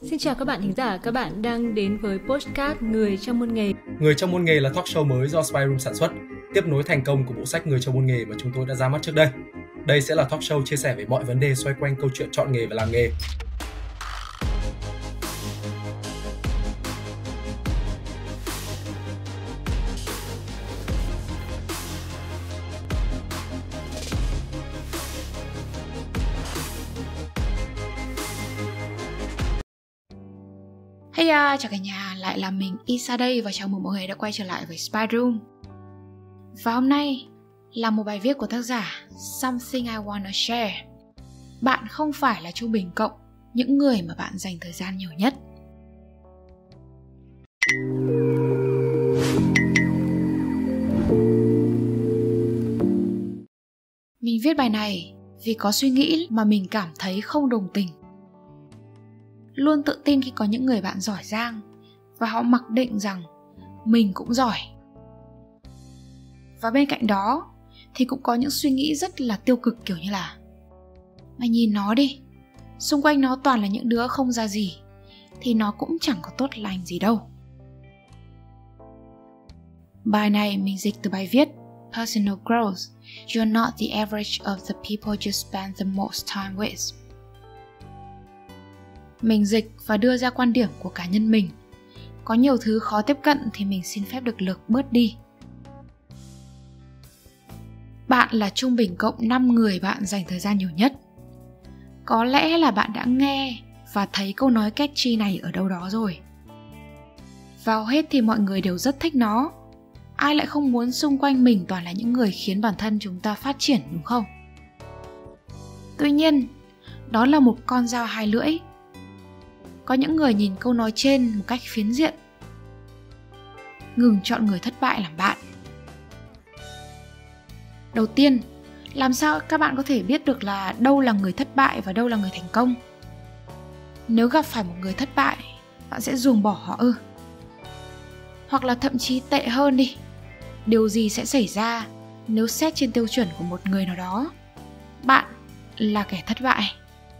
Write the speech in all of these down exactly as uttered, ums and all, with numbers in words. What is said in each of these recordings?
Xin chào các bạn thính giả, các bạn đang đến với podcast Người trong môn nghề. Người trong môn nghề là talk show mới do Spy Room sản xuất, tiếp nối thành công của bộ sách Người trong môn nghề mà chúng tôi đã ra mắt trước đây. Đây sẽ là talk show chia sẻ về mọi vấn đề xoay quanh câu chuyện chọn nghề và làm nghề. Hey à, chào cả nhà, lại là mình Isa đây và chào mừng mọi người đã quay trở lại với Spy Room. Và hôm nay là một bài viết của tác giả Something I Wanna Share. Bạn không phải là trung bình cộng những người mà bạn dành thời gian nhiều nhất. Mình viết bài này vì có suy nghĩ mà mình cảm thấy không đồng tình. Luôn tự tin khi có những người bạn giỏi giang và họ mặc định rằng mình cũng giỏi. Và bên cạnh đó thì cũng có những suy nghĩ rất là tiêu cực, kiểu như là mày nhìn nó đi, xung quanh nó toàn là những đứa không ra gì thì nó cũng chẳng có tốt lành gì đâu. Bài này mình dịch từ bài viết Personal Growth, You're not the average of the people you spend the most time with. Mình dịch và đưa ra quan điểm của cá nhân mình. Có nhiều thứ khó tiếp cận thì mình xin phép được lược bớt đi. Bạn là trung bình cộng năm người bạn dành thời gian nhiều nhất. Có lẽ là bạn đã nghe và thấy câu nói catchy này ở đâu đó rồi. Vào hết thì mọi người đều rất thích nó. Ai lại không muốn xung quanh mình toàn là những người khiến bản thân chúng ta phát triển, đúng không? Tuy nhiên, đó là một con dao hai lưỡi. Có những người nhìn câu nói trên một cách phiến diện. Ngừng chọn người thất bại làm bạn. Đầu tiên, làm sao các bạn có thể biết được là đâu là người thất bại và đâu là người thành công? Nếu gặp phải một người thất bại, bạn sẽ ruồng bỏ họ ư? Hoặc là thậm chí tệ hơn đi, điều gì sẽ xảy ra nếu xét trên tiêu chuẩn của một người nào đó? Bạn là kẻ thất bại.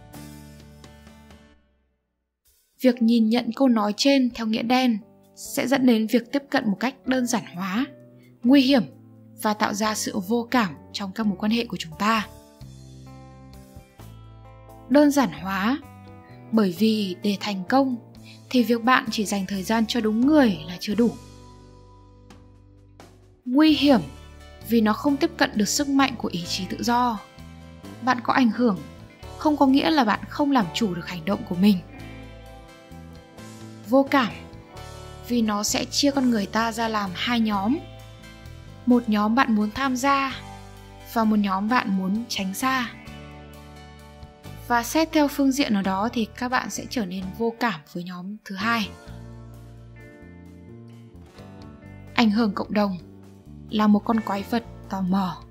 Việc nhìn nhận câu nói trên theo nghĩa đen sẽ dẫn đến việc tiếp cận một cách đơn giản hóa, nguy hiểm và tạo ra sự vô cảm trong các mối quan hệ của chúng ta. Đơn giản hóa bởi vì để thành công thì việc bạn chỉ dành thời gian cho đúng người là chưa đủ. Nguy hiểm vì nó không tiếp cận được sức mạnh của ý chí tự do. Bạn có ảnh hưởng không có nghĩa là bạn không làm chủ được hành động của mình. Vô cảm vì nó sẽ chia con người ta ra làm hai nhóm. Một nhóm bạn muốn tham gia và một nhóm bạn muốn tránh xa. Và xét theo phương diện nào đó thì các bạn sẽ trở nên vô cảm với nhóm thứ hai. Ảnh hưởng cộng đồng là một con quái vật tò mò.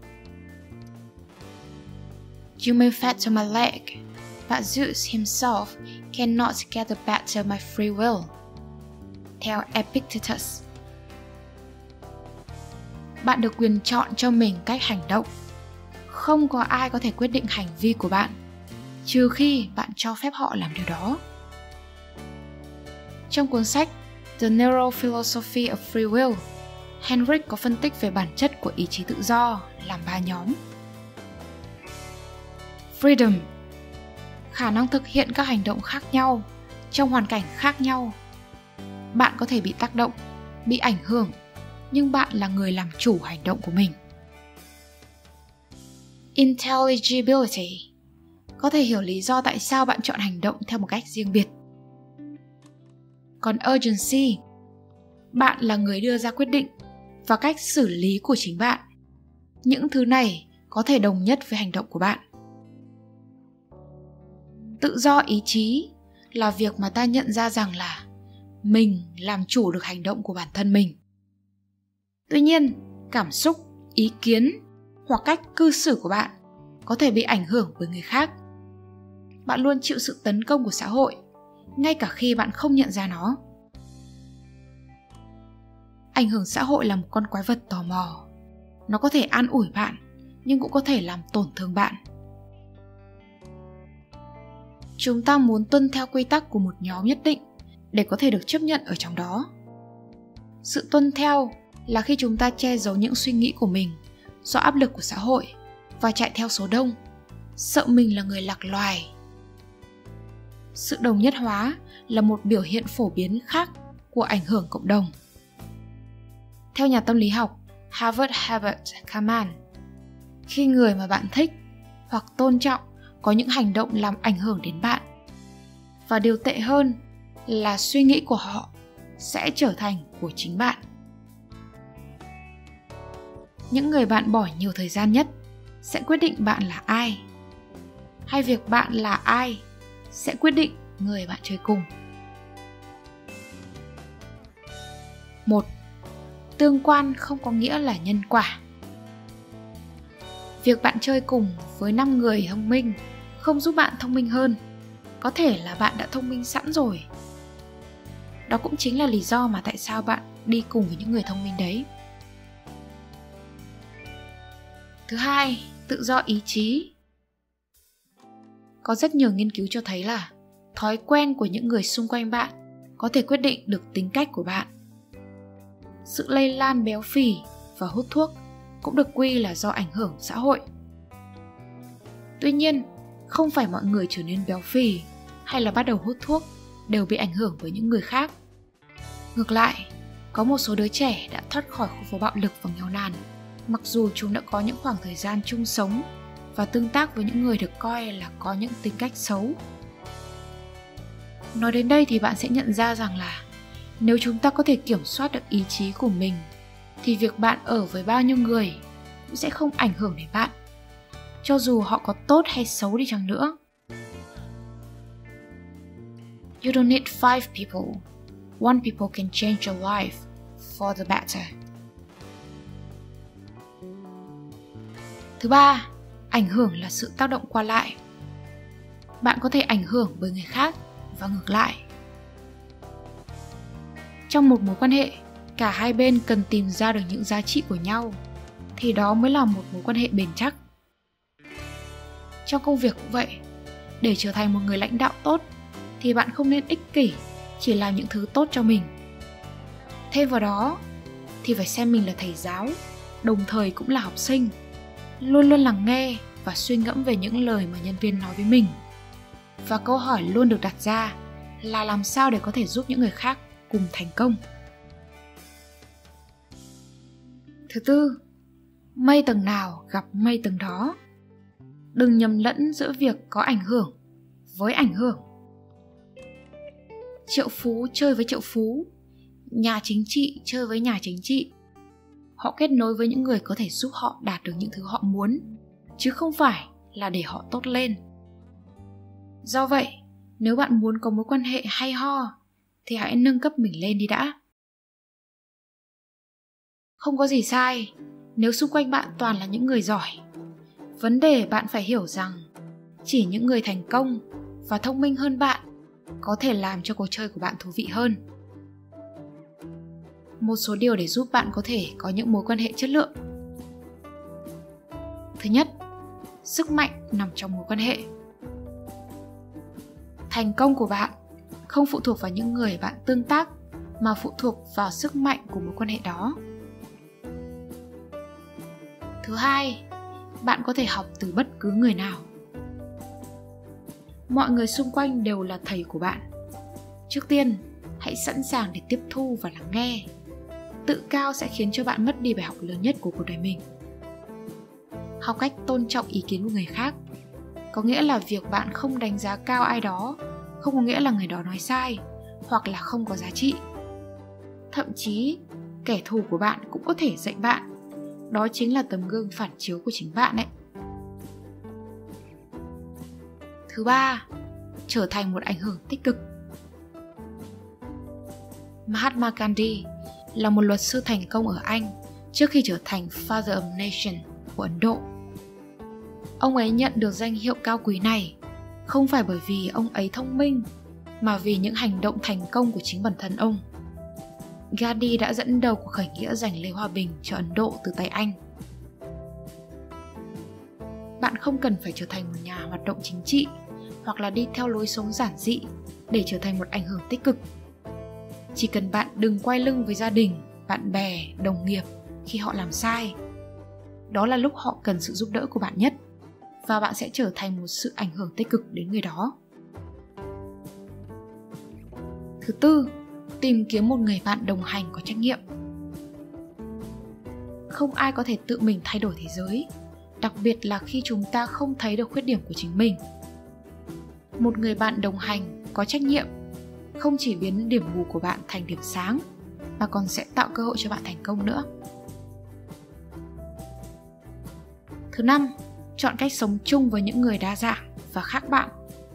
You may fetter my leg, but Zeus himself cannot get the better my free will. Theo Epictetus. Bạn được quyền chọn cho mình cách hành động. Không có ai có thể quyết định hành vi của bạn, trừ khi bạn cho phép họ làm điều đó. Trong cuốn sách The Narrow Philosophy of Free Will, Henrik có phân tích về bản chất của ý chí tự do làm ba nhóm. Freedom, khả năng thực hiện các hành động khác nhau trong hoàn cảnh khác nhau. Bạn có thể bị tác động, bị ảnh hưởng, nhưng bạn là người làm chủ hành động của mình. Intelligibility, có thể hiểu lý do tại sao bạn chọn hành động theo một cách riêng biệt. Còn urgency, bạn là người đưa ra quyết định và cách xử lý của chính bạn. Những thứ này có thể đồng nhất với hành động của bạn. Tự do ý chí là việc mà ta nhận ra rằng là mình làm chủ được hành động của bản thân mình. Tuy nhiên, cảm xúc, ý kiến hoặc cách cư xử của bạn có thể bị ảnh hưởng bởi người khác. Bạn luôn chịu sự tấn công của xã hội, ngay cả khi bạn không nhận ra nó. Ảnh hưởng xã hội là một con quái vật tò mò. Nó có thể an ủi bạn, nhưng cũng có thể làm tổn thương bạn. Chúng ta muốn tuân theo quy tắc của một nhóm nhất định để có thể được chấp nhận ở trong đó. Sự tuân theo là khi chúng ta che giấu những suy nghĩ của mình do áp lực của xã hội và chạy theo số đông, sợ mình là người lạc loài. Sự đồng nhất hóa là một biểu hiện phổ biến khác của ảnh hưởng cộng đồng. Theo nhà tâm lý học Harvard Herbert Kaman, khi người mà bạn thích hoặc tôn trọng có những hành động làm ảnh hưởng đến bạn, và điều tệ hơn là suy nghĩ của họ sẽ trở thành của chính bạn. Những người bạn bỏ nhiều thời gian nhất sẽ quyết định bạn là ai, hay việc bạn là ai sẽ quyết định người bạn chơi cùng. một. Tương quan không có nghĩa là nhân quả. Việc bạn chơi cùng với năm người thông minh không giúp bạn thông minh hơn. Có thể là bạn đã thông minh sẵn rồi. Đó cũng chính là lý do mà tại sao bạn đi cùng với những người thông minh đấy. Thứ hai, tự do ý chí. Có rất nhiều nghiên cứu cho thấy là thói quen của những người xung quanh bạn có thể quyết định được tính cách của bạn. Sự lây lan béo phì và hút thuốc cũng được quy là do ảnh hưởng xã hội. Tuy nhiên, không phải mọi người trở nên béo phì hay là bắt đầu hút thuốc đều bị ảnh hưởng bởi những người khác. Ngược lại, có một số đứa trẻ đã thoát khỏi khu phố bạo lực và nghèo nàn, mặc dù chúng đã có những khoảng thời gian chung sống và tương tác với những người được coi là có những tính cách xấu. Nói đến đây thì bạn sẽ nhận ra rằng là nếu chúng ta có thể kiểm soát được ý chí của mình, thì việc bạn ở với bao nhiêu người cũng sẽ không ảnh hưởng đến bạn, cho dù họ có tốt hay xấu đi chăng nữa. You don't need five people. One people can change your life for the better. Thứ ba, ảnh hưởng là sự tác động qua lại. Bạn có thể ảnh hưởng bởi người khác và ngược lại. Trong một mối quan hệ, cả hai bên cần tìm ra được những giá trị của nhau, thì đó mới là một mối quan hệ bền chắc. Trong công việc cũng vậy, để trở thành một người lãnh đạo tốt thì bạn không nên ích kỷ, chỉ làm những thứ tốt cho mình. Thêm vào đó thì phải xem mình là thầy giáo, đồng thời cũng là học sinh, luôn luôn lắng nghe và suy ngẫm về những lời mà nhân viên nói với mình. Và câu hỏi luôn được đặt ra là làm sao để có thể giúp những người khác cùng thành công. Thứ tư, mây tầng nào gặp mây tầng đó. Đừng nhầm lẫn giữa việc có ảnh hưởng với ảnh hưởng. Triệu phú chơi với triệu phú, nhà chính trị chơi với nhà chính trị. Họ kết nối với những người có thể giúp họ đạt được những thứ họ muốn, chứ không phải là để họ tốt lên. Do vậy, nếu bạn muốn có mối quan hệ hay ho, thì hãy nâng cấp mình lên đi đã. Không có gì sai nếu xung quanh bạn toàn là những người giỏi. Vấn đề bạn phải hiểu rằng chỉ những người thành công và thông minh hơn bạn có thể làm cho cuộc chơi của bạn thú vị hơn. Một số điều để giúp bạn có thể có những mối quan hệ chất lượng. Thứ nhất, sức mạnh nằm trong mối quan hệ. Thành công của bạn không phụ thuộc vào những người bạn tương tác, mà phụ thuộc vào sức mạnh của mối quan hệ đó. Thứ hai, bạn có thể học từ bất cứ người nào. Mọi người xung quanh đều là thầy của bạn. Trước tiên, hãy sẵn sàng để tiếp thu và lắng nghe. Tự cao sẽ khiến cho bạn mất đi bài học lớn nhất của cuộc đời mình. Học cách tôn trọng ý kiến của người khác có nghĩa là việc bạn không đánh giá cao ai đó không có nghĩa là người đó nói sai hoặc là không có giá trị. Thậm chí, kẻ thù của bạn cũng có thể dạy bạn. Đó chính là tấm gương phản chiếu của chính bạn đấy. Thứ ba, trở thành một ảnh hưởng tích cực. Mahatma Gandhi là một luật sư thành công ở Anh trước khi trở thành Father of Nation của Ấn Độ. Ông ấy nhận được danh hiệu cao quý này không phải bởi vì ông ấy thông minh, mà vì những hành động thành công của chính bản thân ông. Gandhi đã dẫn đầu cuộc khởi nghĩa giành lấy hòa bình cho Ấn Độ từ tay Anh. Bạn không cần phải trở thành một nhà hoạt động chính trị hoặc là đi theo lối sống giản dị để trở thành một ảnh hưởng tích cực. Chỉ cần bạn đừng quay lưng với gia đình, bạn bè, đồng nghiệp khi họ làm sai. Đó là lúc họ cần sự giúp đỡ của bạn nhất, và bạn sẽ trở thành một sự ảnh hưởng tích cực đến người đó. Thứ tư, tìm kiếm một người bạn đồng hành có trách nhiệm. Không ai có thể tự mình thay đổi thế giới, đặc biệt là khi chúng ta không thấy được khuyết điểm của chính mình. Một người bạn đồng hành có trách nhiệm không chỉ biến điểm mù của bạn thành điểm sáng, mà còn sẽ tạo cơ hội cho bạn thành công nữa. Thứ năm, chọn cách sống chung với những người đa dạng và khác bạn.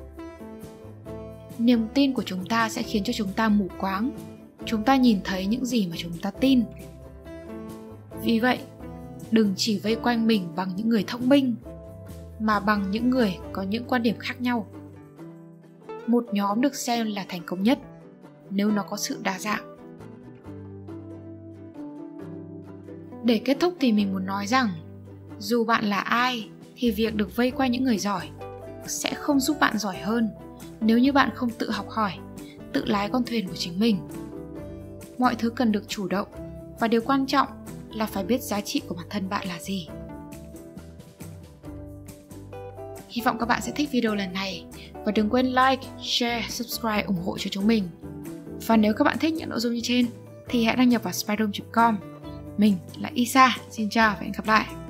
Niềm tin của chúng ta sẽ khiến cho chúng ta mù quáng. Chúng ta nhìn thấy những gì mà chúng ta tin. Vì vậy, đừng chỉ vây quanh mình bằng những người thông minh, mà bằng những người có những quan điểm khác nhau. Một nhóm được xem là thành công nhất nếu nó có sự đa dạng. Để kết thúc thì mình muốn nói rằng, dù bạn là ai thì việc được vây quanh những người giỏi sẽ không giúp bạn giỏi hơn nếu như bạn không tự học hỏi, tự lái con thuyền của chính mình. Mọi thứ cần được chủ động, và điều quan trọng là phải biết giá trị của bản thân bạn là gì. Hy vọng các bạn sẽ thích video lần này, và đừng quên like, share, subscribe ủng hộ cho chúng mình. Và nếu các bạn thích những nội dung như trên thì hãy đăng nhập vào spyroom chấm com. Mình là Isa, xin chào và hẹn gặp lại.